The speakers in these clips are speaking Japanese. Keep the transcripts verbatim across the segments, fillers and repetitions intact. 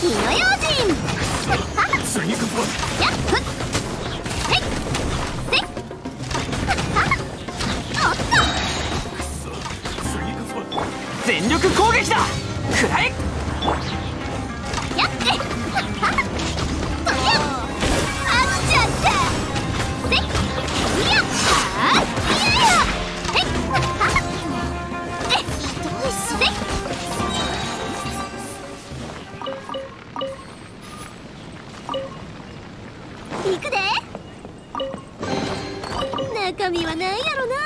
火の用心。 次こそやっふっへいせいおっと次こそ全力攻撃だ。くらえ。 やってとりゃあっちゃったせいいやはあいややへいえひどいせい行くで。中身は何やろな。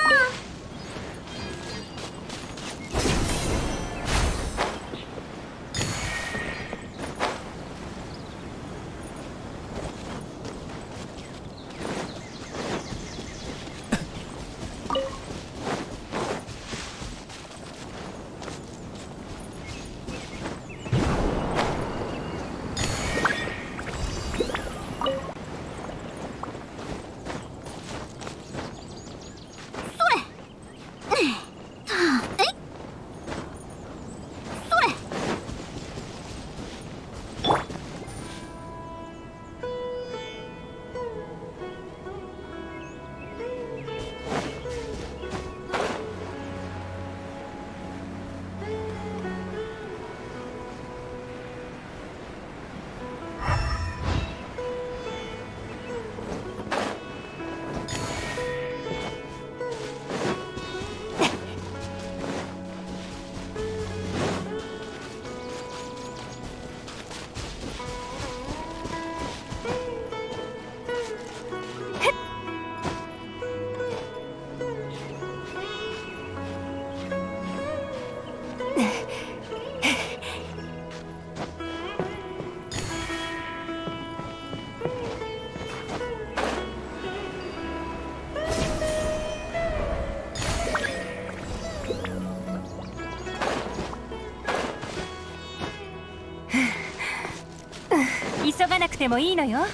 急がなくてもいいのよ。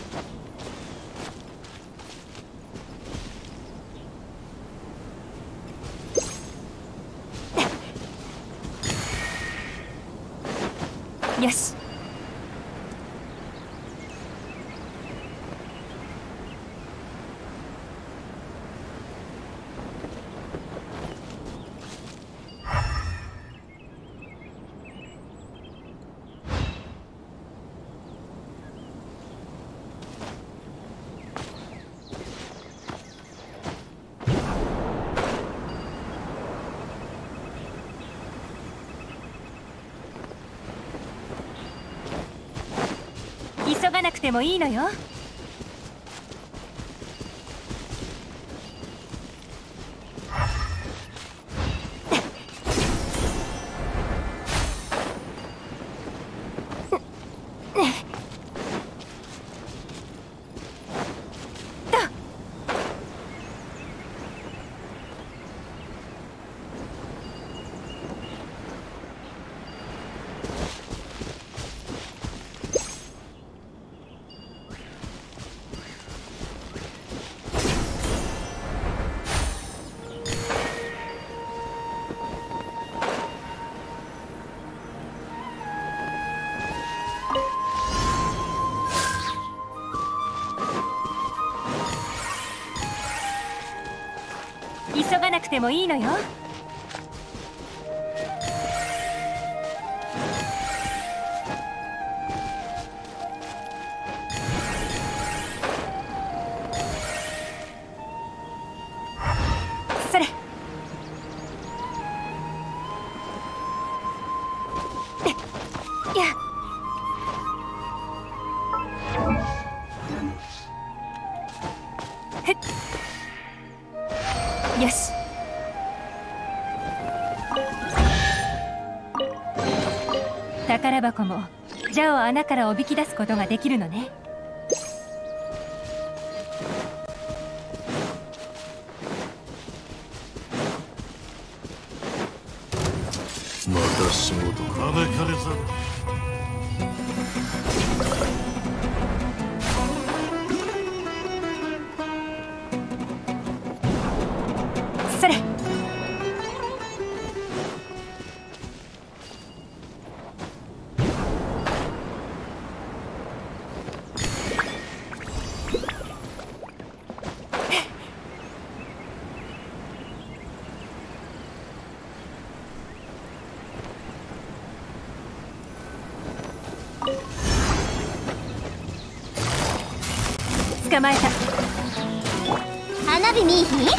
よし。急がなくてもいいのよ。急がなくてもいいのよ。それ。やっよし。宝箱もジャを穴からおびき出すことができるのね。 また仕事か。 招かれざる。 それ。 捕まえた。 花火見いひん。ふっ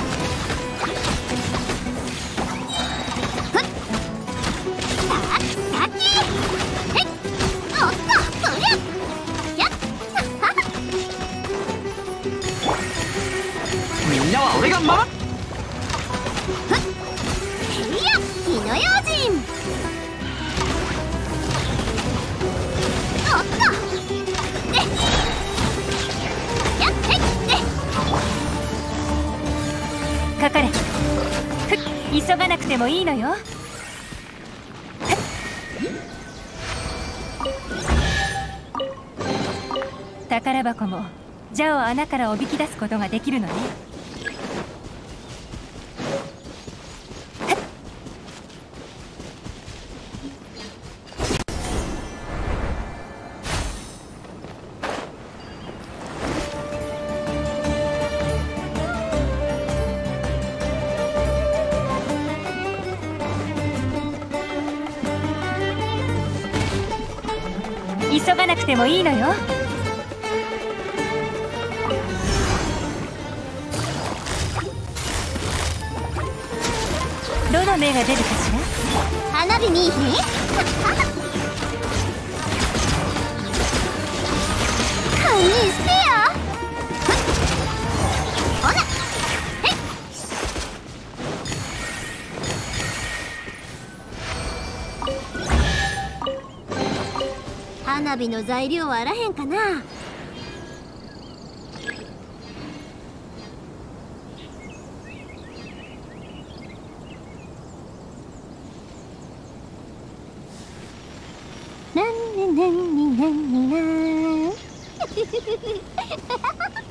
さあさきへっおっとそりゃやっはっみんなは俺が守っふっへいや火の用心。おっとでやっへっでかかれ。ふっ急がなくてもいいのよ。宝箱もジャを穴からおびき出すことができるのね。急がなくてもいいのよ。どの目が出るかしら。 花火見いひん。堪忍してよ。ふっほらへっ花火の材料はあらへんかな。なんねなんになんにな